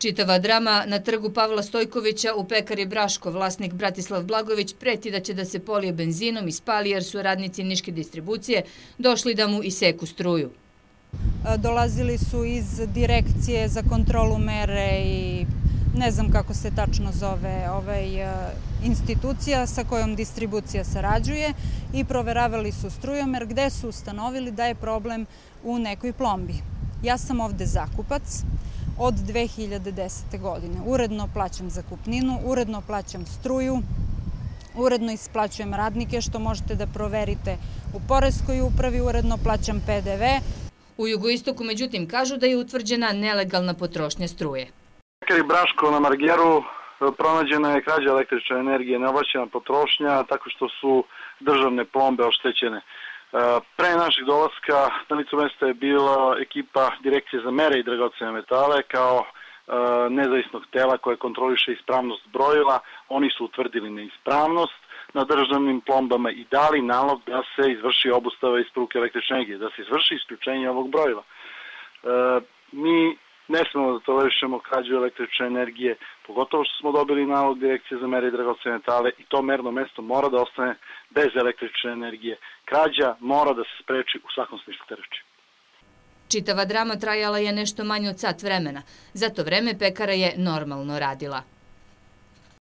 Čitava drama na trgu Pavla Stojkovića u pekari Braško. Vlasnik Bratislav Blagović preti da će da se polije benzinom i spali jer su radnici Niške distribucije došli da mu iseku struju. Dolazili su iz direkcije za kontrolu mere i ne znam kako se tačno zove institucija sa kojom distribucija sarađuje i proveravali su strujomer gde su ustanovili da je problem u nekoj plombi. Ja sam ovde zakupac od 2010. godine. Uredno plaćam zakupninu, uredno plaćam struju, uredno isplaćujem radnike, što možete da proverite u poreskoj upravi, uredno plaćam PDV. U Jugoistoku, međutim, kažu da je utvrđena nelegalna potrošnja struje. U pekari Braško na Margeru pronađena je krađa električne energije, neovlašćena potrošnja, tako što su državne plombe oštećene. Pre našeg dolaska na licu mesta je bila ekipa Direkcije za mere i dragocene metale kao nezavisnog tela koje kontroliše ispravnost brojila. Oni su utvrdili neispravnost na državnim plombama i dali nalog da se izvrši obustava isporuke električne energije, da se izvrši isključenje ovog brojila. Mi ne smemo da tolerišemo krađu električne energije, pogotovo što smo dobili nalog Direkcije za mere i dragocene metale i to merno mesto mora da ostane bez električne energije. Krađa mora da se spreči u svakom smislu te reči. Čitava drama trajala je nešto manje od sat vremena. Za to vreme pekara je normalno radila.